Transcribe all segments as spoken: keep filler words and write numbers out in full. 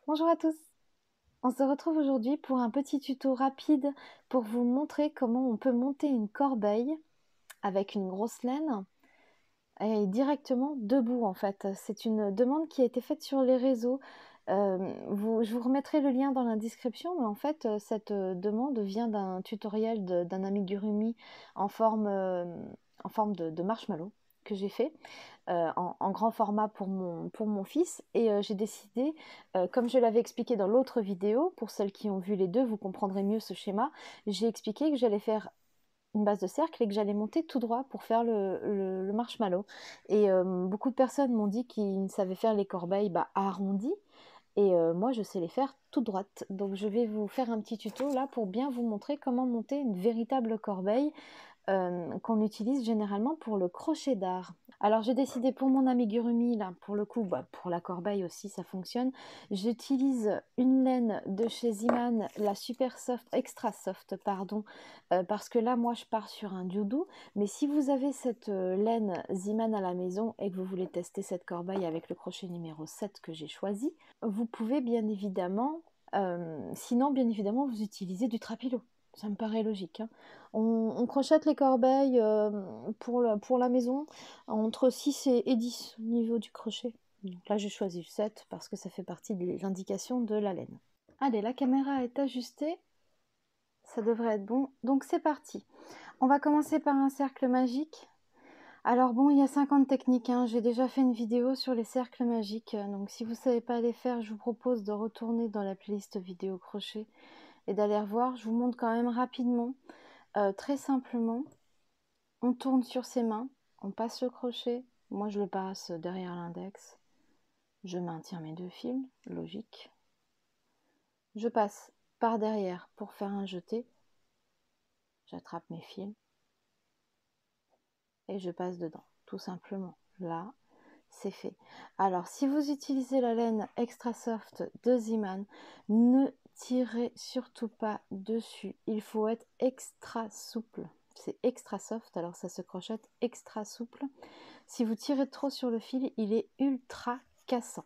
Bonjour à tous, on se retrouve aujourd'hui pour un petit tuto rapide pour vous montrer comment on peut monter une corbeille avec une grosse laine et directement debout en fait. C'est une demande qui a été faite sur les réseaux. Euh, vous, je vous remettrai le lien dans la description, mais en fait cette demande vient d'un tutoriel d'un amigurumi en forme, euh, en forme de, de marshmallow que j'ai fait. Euh, en, en grand format pour mon, pour mon fils et euh, j'ai décidé, euh, comme je l'avais expliqué dans l'autre vidéo, pour celles qui ont vu les deux, vous comprendrez mieux ce schéma, j'ai expliqué que j'allais faire une base de cercle et que j'allais monter tout droit pour faire le, le, le marshmallow. Et euh, beaucoup de personnes m'ont dit qu'ils savaient faire les corbeilles bah, arrondies et euh, moi je sais les faire tout droite. Donc je vais vous faire un petit tuto là pour bien vous montrer comment monter une véritable corbeille euh, qu'on utilise généralement pour le crochet d'art. Alors j'ai décidé pour mon amigurumi, là pour le coup, bah, pour la corbeille aussi ça fonctionne, j'utilise une laine de chez Ziman, la Super Soft, Extra Soft, pardon, euh, parce que là moi je pars sur un doudou, mais si vous avez cette euh, laine Ziman à la maison et que vous voulez tester cette corbeille avec le crochet numéro sept que j'ai choisi, vous pouvez bien évidemment, euh, sinon bien évidemment vous utilisez du trapilo. Ça me paraît logique, hein. On, on crochette les corbeilles euh, pour, la, pour la maison entre six et, et dix au niveau du crochet. Donc là, j'ai choisi le sept parce que ça fait partie de l'indication de la laine. Allez, la caméra est ajustée. Ça devrait être bon. Donc c'est parti. On va commencer par un cercle magique. Alors bon, il y a cinquante techniques, hein. J'ai déjà fait une vidéo sur les cercles magiques. Donc si vous ne savez pas les faire, je vous propose de retourner dans la playlist vidéo crochet et d'aller revoir. Je vous montre quand même rapidement. Euh, très simplement, on tourne sur ses mains, on passe le crochet, moi je le passe derrière l'index, je maintiens mes deux fils, logique. Je passe par derrière pour faire un jeté, j'attrape mes fils et je passe dedans, tout simplement. Là, c'est fait. Alors, si vous utilisez la laine Extra Soft de Ziman, ne tirez surtout pas dessus. Il faut être extra souple. C'est extra soft, alors ça se crochette extra souple. Si vous tirez trop sur le fil, il est ultra cassant.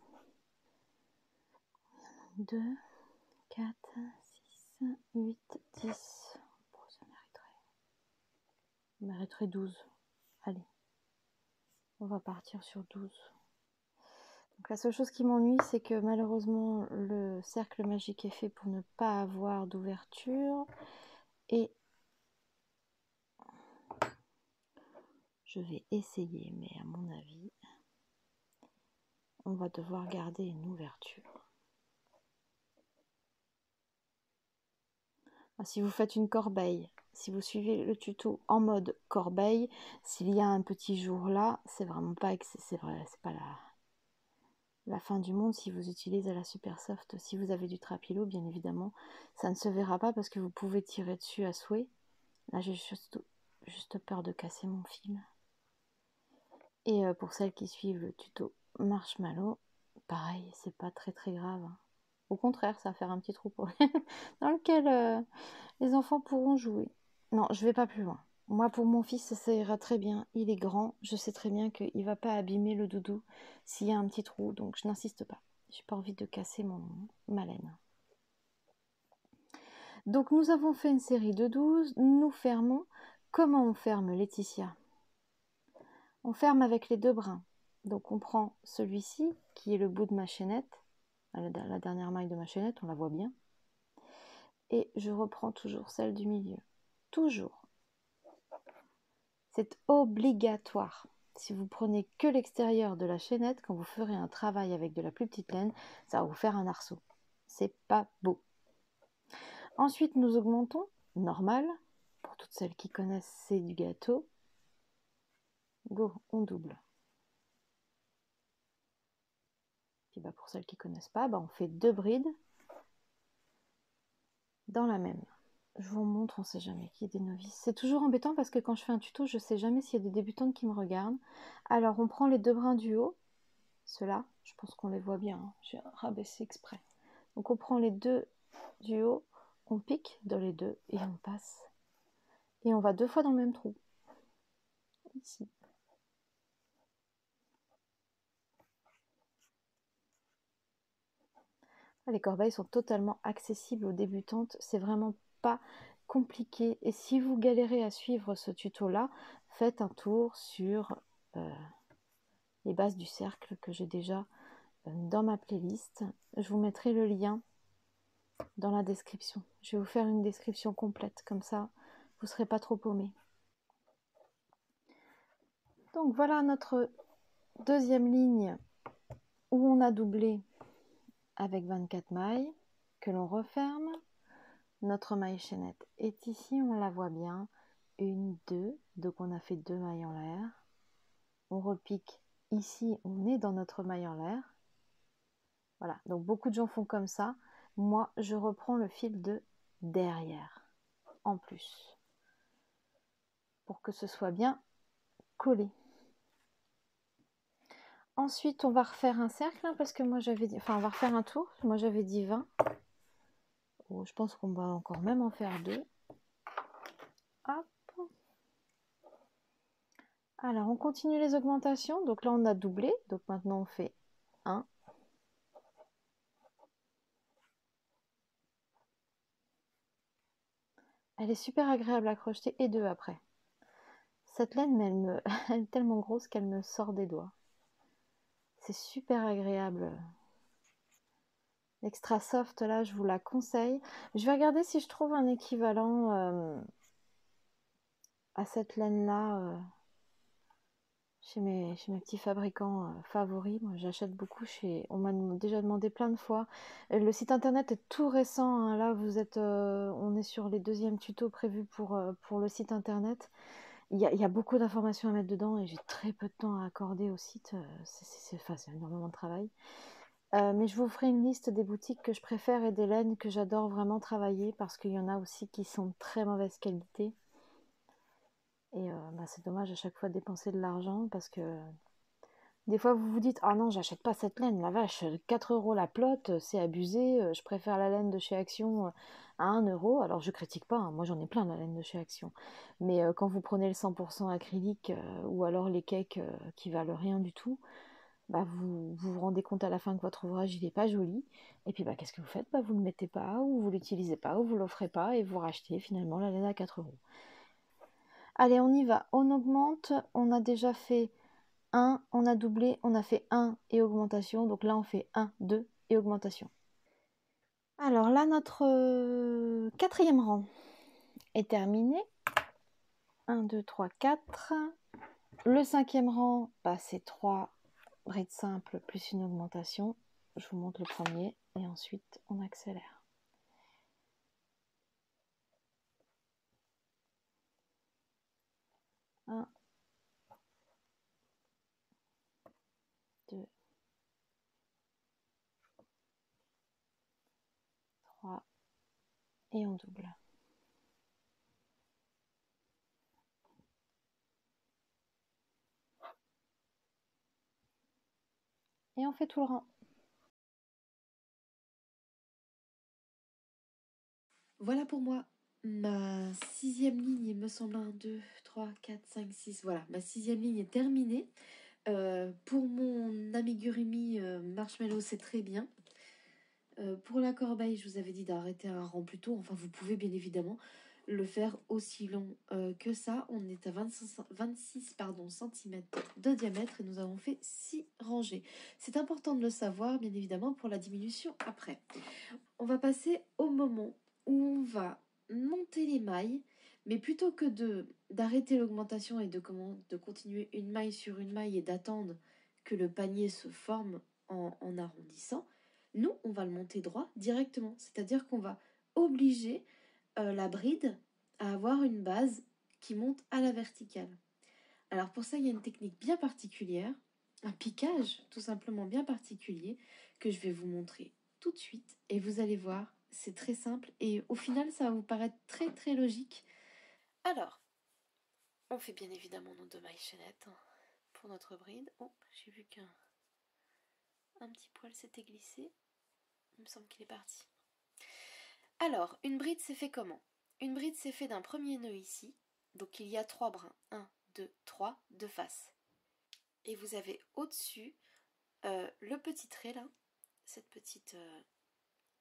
deux, quatre, six, huit, dix. Bon, ça mériterait. Ça mériterait douze. Allez, on va partir sur douze. Donc la seule chose qui m'ennuie, c'est que malheureusement, le cercle magique est fait pour ne pas avoir d'ouverture. Et je vais essayer, mais à mon avis, on va devoir garder une ouverture. Si vous faites une corbeille, si vous suivez le tuto en mode corbeille, s'il y a un petit jour là, c'est vraiment pas, c'est vrai, c'est pas la, la fin du monde si vous utilisez la Super Soft. Si vous avez du trapilo, bien évidemment, ça ne se verra pas parce que vous pouvez tirer dessus à souhait. Là, j'ai juste, juste peur de casser mon fil. Et euh, pour celles qui suivent le tuto marshmallow, pareil, c'est pas très très grave. Au contraire, ça va faire un petit trou pour dans lequel euh, les enfants pourront jouer. Non, je vais pas plus loin. Moi, pour mon fils, ça ira très bien. Il est grand. Je sais très bien qu'il va pas abîmer le doudou s'il y a un petit trou. Donc, je n'insiste pas. J'ai pas envie de casser mon, ma laine. Donc, nous avons fait une série de douze. Nous fermons. Comment on ferme, Laetitia? On ferme avec les deux brins. Donc, on prend celui-ci, qui est le bout de ma chaînette. La dernière maille de ma chaînette, on la voit bien. Et je reprends toujours celle du milieu. Toujours. C'est obligatoire. Si vous prenez que l'extérieur de la chaînette, quand vous ferez un travail avec de la plus petite laine, ça va vous faire un arceau. C'est pas beau. Ensuite, nous augmentons, normal. Pour toutes celles qui connaissent, c'est du gâteau. Go, on double. Puis bah, pour celles qui ne connaissent pas, bah, on fait deux brides dans la même. Je vous montre, on ne sait jamais qui est des novices. C'est toujours embêtant parce que quand je fais un tuto, je ne sais jamais s'il y a des débutantes qui me regardent. Alors, on prend les deux brins du haut. Ceux-là, je pense qu'on les voit bien. Hein. J'ai rabaissé exprès. Donc, on prend les deux du haut, on pique dans les deux et on passe. Et on va deux fois dans le même trou. Ici. Les corbeilles sont totalement accessibles aux débutantes, c'est vraiment pas compliqué. Et si vous galérez à suivre ce tuto-là, faites un tour sur euh, les bases du cercle que j'ai déjà euh, dans ma playlist. Je vous mettrai le lien dans la description. Je vais vous faire une description complète, comme ça vous ne serez pas trop paumé. Donc voilà notre deuxième ligne où on a doublé avec vingt-quatre mailles, que l'on referme. Notre maille chaînette est ici, on la voit bien. Une, deux, donc on a fait deux mailles en l'air. On repique ici, on est dans notre maille en l'air. Voilà, donc beaucoup de gens font comme ça. Moi, je reprends le fil de derrière, en plus, pour que ce soit bien collé. Ensuite, on va refaire un cercle, hein, parce que moi j'avais dit, enfin on va refaire un tour, moi j'avais dit vingt. Oh, je pense qu'on va encore même en faire deux. Hop. Alors, on continue les augmentations. Donc là, on a doublé. Donc maintenant, on fait un. Elle est super agréable à crocheter et deux après. Cette laine, mais elle, me... elle est tellement grosse qu'elle me sort des doigts. C'est super agréable. L'extra soft, là, je vous la conseille. Je vais regarder si je trouve un équivalent euh, à cette laine-là euh, chez, mes, chez mes petits fabricants euh, favoris. Moi, j'achète beaucoup chez... On m'a déjà demandé plein de fois. Euh, Le site internet est tout récent. Hein. Là, vous êtes, euh, on est sur les deuxièmes tutos prévus pour, euh, pour le site internet. Il y a, il y a beaucoup d'informations à mettre dedans et j'ai très peu de temps à accorder au site. C'est enfin, énormément de travail. Euh, mais je vous ferai une liste des boutiques que je préfère et des laines que j'adore vraiment travailler parce qu'il y en a aussi qui sont de très mauvaise qualité. Et euh, bah, c'est dommage à chaque fois de dépenser de l'argent parce que des fois vous vous dites ah non, j'achète pas cette laine, la vache, quatre euros la plotte, c'est abusé, je préfère la laine de chez Action à un euro. Alors je critique pas, hein, moi j'en ai plein la laine de chez Action. Mais euh, quand vous prenez le cent pour cent acrylique euh, ou alors les cakes euh, qui valent rien du tout, bah vous, vous vous rendez compte à la fin que votre ouvrage il est pas joli. Et puis bah qu'est-ce que vous faites? Bah vous ne le mettez pas, ou vous l'utilisez pas, ou vous l'offrez pas, et vous rachetez finalement la laine à quatre euros. Allez, on y va, on augmente, on a déjà fait un, on a doublé, on a fait un et augmentation. Donc là, on fait un, deux et augmentation. Alors là, notre euh, quatrième rang est terminé. un, deux, trois, quatre. Le cinquième rang, bah, c'est trois brides simples plus une augmentation. Je vous montre le premier et ensuite on accélère. un, deux, trois et on double. Et on fait tout le rang. Voilà pour moi ma sixième ligne, il me semble un, deux, trois, quatre, cinq, six. Voilà, ma sixième ligne est terminée. Euh, pour mon amigurumi euh, marshmallow, c'est très bien. Euh, pour la corbeille, je vous avais dit d'arrêter un rang plus tôt. Enfin, vous pouvez bien évidemment le faire aussi long euh, que ça. On est à vingt-six, vingt-six pardon, centimètres de diamètre et nous avons fait six rangées. C'est important de le savoir, bien évidemment, pour la diminution après. On va passer au moment où on va monter les mailles, mais plutôt que de d'arrêter l'augmentation et de, comment, de continuer une maille sur une maille et d'attendre que le panier se forme en, en arrondissant, nous, on va le monter droit directement. C'est-à-dire qu'on va obliger euh, la bride à avoir une base qui monte à la verticale. Alors pour ça, il y a une technique bien particulière, un piquage tout simplement bien particulier que je vais vous montrer tout de suite et vous allez voir, c'est très simple et au final ça va vous paraître très très logique. Alors, on fait bien évidemment nos deux mailles chaînettes pour notre bride. Oh, j'ai vu qu'un un petit poil s'était glissé, il me semble qu'il est parti. Alors, une bride c'est fait comment? Une bride c'est fait d'un premier nœud ici, donc il y a trois brins, un, deux, trois, de face. Et vous avez au-dessus euh, le petit trait là, cette petite, euh,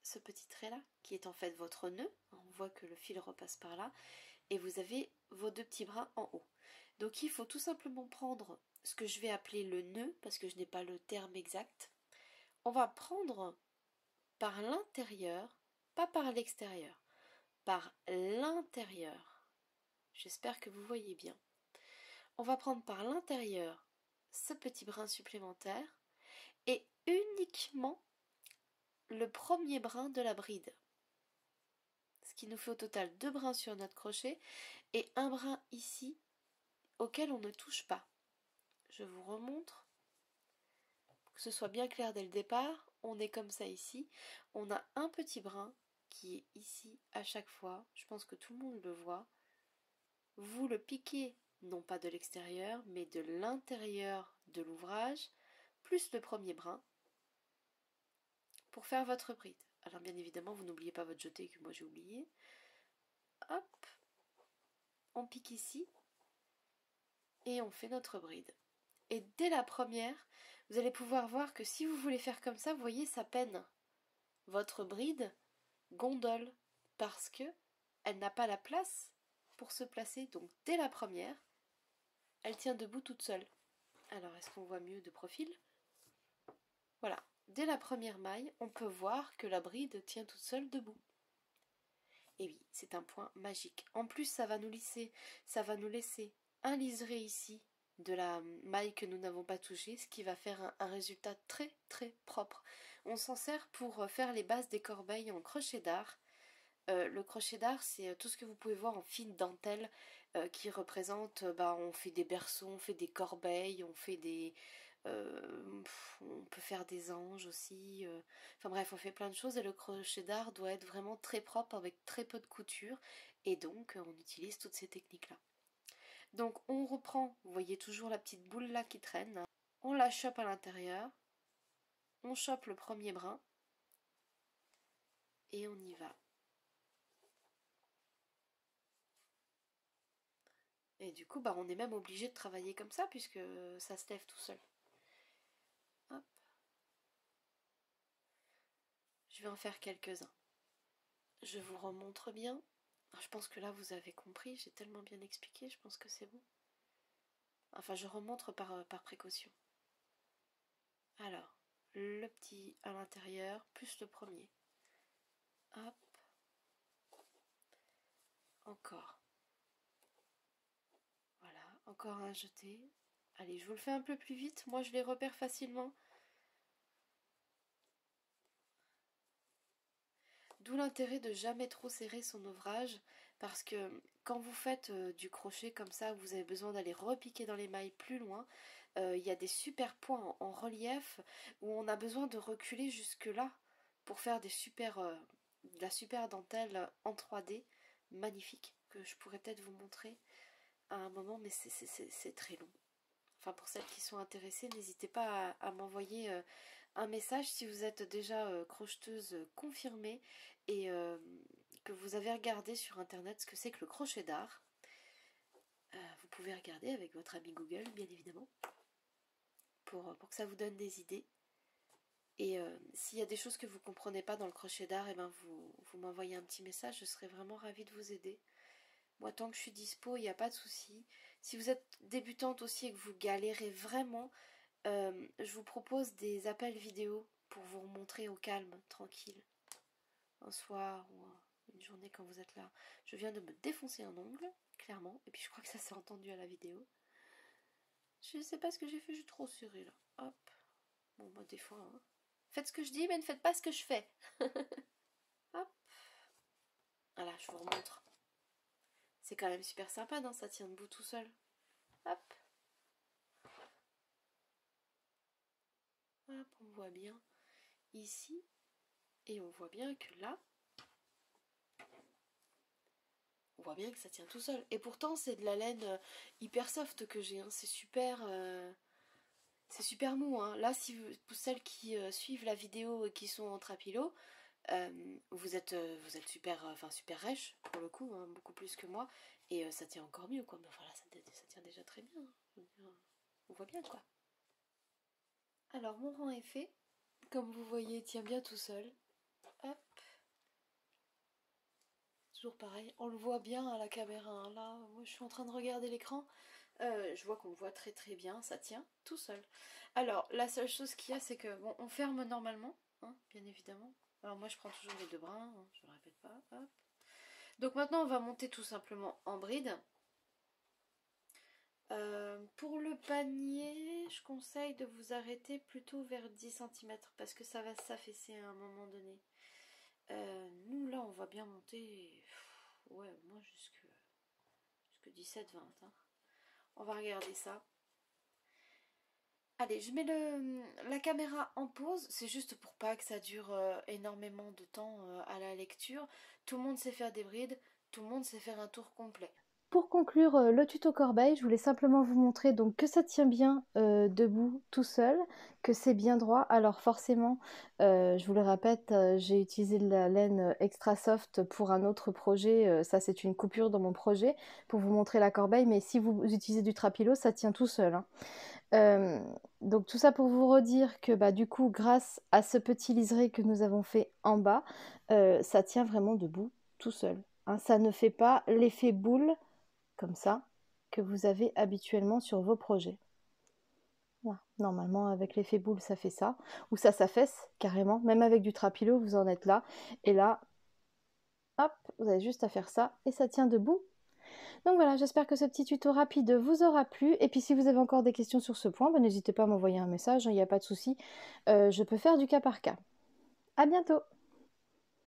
ce petit trait là, qui est en fait votre nœud. On voit que le fil repasse par là. Et vous avez vos deux petits brins en haut. Donc il faut tout simplement prendre ce que je vais appeler le nœud, parce que je n'ai pas le terme exact. On va prendre par l'intérieur, pas par l'extérieur, par l'intérieur. J'espère que vous voyez bien. On va prendre par l'intérieur ce petit brin supplémentaire et uniquement le premier brin de la bride. Ce qui nous fait au total deux brins sur notre crochet et un brin ici auquel on ne touche pas. Je vous remontre. Pour que ce soit bien clair dès le départ, on est comme ça ici. On a un petit brin qui est ici à chaque fois. Je pense que tout le monde le voit. Vous le piquez, non pas de l'extérieur, mais de l'intérieur de l'ouvrage, plus le premier brin, pour faire votre bride. Alors bien évidemment, vous n'oubliez pas votre jeté que moi j'ai oublié. Hop, on pique ici et on fait notre bride. Et dès la première, vous allez pouvoir voir que si vous voulez faire comme ça, vous voyez, ça peine. Votre bride gondole parce que elle n'a pas la place pour se placer. Donc dès la première, elle tient debout toute seule. Alors est-ce qu'on voit mieux de profil? Voilà. Dès la première maille, on peut voir que la bride tient toute seule debout. Et oui, c'est un point magique. En plus, ça va nous laisser, ça va nous laisser un liseré ici de la maille que nous n'avons pas touchée, ce qui va faire un, un résultat très très propre. On s'en sert pour faire les bases des corbeilles en crochet dard. Euh, le crochet dard, c'est tout ce que vous pouvez voir en fine dentelle euh, qui représente, euh, bah, on fait des berceaux, on fait des corbeilles, on fait des... Euh, pff, on peut faire des anges aussi. Euh, enfin bref, on fait plein de choses et le crochet dard doit être vraiment très propre avec très peu de couture et donc on utilise toutes ces techniques-là. Donc on reprend, vous voyez toujours la petite boule là qui traîne, on la chope à l'intérieur, on chope le premier brin et on y va. Et du coup, bah, on est même obligé de travailler comme ça puisque ça se lève tout seul. Hop. Je vais en faire quelques-uns. Je vous remontre bien. Je pense que là, vous avez compris. J'ai tellement bien expliqué. Je pense que c'est bon. Enfin, je remontre par, par précaution. Alors, le petit à l'intérieur, plus le premier. Hop. Encore. Voilà, encore un jeté. Allez, je vous le fais un peu plus vite. Moi, je les repère facilement. D'où l'intérêt de jamais trop serrer son ouvrage, parce que quand vous faites euh, du crochet comme ça, vous avez besoin d'aller repiquer dans les mailles plus loin, euh, il y a des super points en, en relief où on a besoin de reculer jusque là pour faire des super, euh, de la super dentelle en trois D, magnifique, que je pourrais peut-être vous montrer à un moment, mais c'est très long. Enfin, pour celles qui sont intéressées, n'hésitez pas à, à m'envoyer euh, un message si vous êtes déjà euh, crocheteuse confirmée et euh, que vous avez regardé sur internet ce que c'est que le crochet dard. Euh, vous pouvez regarder avec votre ami Google, bien évidemment, pour, pour que ça vous donne des idées. Et euh, s'il y a des choses que vous ne comprenez pas dans le crochet dard, eh ben vous, vous m'envoyez un petit message, je serai vraiment ravie de vous aider. Moi, tant que je suis dispo, il n'y a pas de souci. Si vous êtes débutante aussi et que vous galérez vraiment, euh, je vous propose des appels vidéo pour vous montrer au calme, tranquille. Un soir ou une journée quand vous êtes là. Je viens de me défoncer un ongle, clairement. Et puis je crois que ça s'est entendu à la vidéo. Je ne sais pas ce que j'ai fait, j'ai trop serré là. Hop. Bon, bah des fois, hein. Faites ce que je dis, mais ne faites pas ce que je fais. Hop. Voilà, je vous remontre. C'est quand même super sympa, non? Ça tient debout tout seul. Hop. Hop, on voit bien ici. Et on voit bien que là, on voit bien que ça tient tout seul. Et pourtant, c'est de la laine hyper soft que j'ai. Hein. C'est super... Euh, c'est super mou. Hein. Là, si vous, pour celles qui euh, suivent la vidéo et qui sont en trapilo, euh, vous, êtes, euh, vous êtes super, enfin, super rêche, pour le coup, hein, beaucoup plus que moi. Et euh, ça tient encore mieux, quoi. Mais voilà, ça, ça tient déjà très bien. Hein. On voit bien, quoi. Alors, mon rang est fait. Comme vous voyez, il tient bien tout seul. Hop. Toujours pareil, on le voit bien à la caméra, hein. Là, moi je suis en train de regarder l'écran, euh, je vois qu'on le voit très très bien, ça tient tout seul. Alors, la seule chose qu'il y a, c'est que, bon, on ferme normalement, hein, bien évidemment. Alors moi je prends toujours les deux brins, hein, je ne le répète pas, hop. Donc maintenant on va monter tout simplement en bride. Euh, pour le panier, je conseille de vous arrêter plutôt vers dix centimètres parce que ça va s'affaisser à un moment donné. Euh, nous là on va bien monter, pff, ouais, moi jusque, jusque dix-sept vingt, hein. On va regarder ça. Allez, je mets le, la caméra en pause, c'est juste pour pas que ça dure euh, énormément de temps euh, à la lecture. Tout le monde sait faire des brides, tout le monde sait faire un tour complet. Pour conclure euh, le tuto corbeille, je voulais simplement vous montrer donc que ça tient bien euh, debout tout seul, que c'est bien droit. Alors forcément, euh, je vous le répète, euh, j'ai utilisé de la laine extra soft pour un autre projet. Euh, ça, c'est une coupure dans mon projet pour vous montrer la corbeille. Mais si vous utilisez du trapilo, ça tient tout seul, hein. Euh, donc tout ça pour vous redire que bah, du coup, grâce à ce petit liseré que nous avons fait en bas, euh, ça tient vraiment debout tout seul, hein. Ça ne fait pas l'effet boule comme ça que vous avez habituellement sur vos projets. Voilà. Normalement avec l'effet boule ça fait ça, ou ça s'affaisse carrément, même avec du trapilo vous en êtes là, et là hop, vous avez juste à faire ça et ça tient debout. Donc voilà, j'espère que ce petit tuto rapide vous aura plu, et puis si vous avez encore des questions sur ce point, ben, n'hésitez pas à m'envoyer un message, il n'y a pas de souci, euh, je peux faire du cas par cas. À bientôt.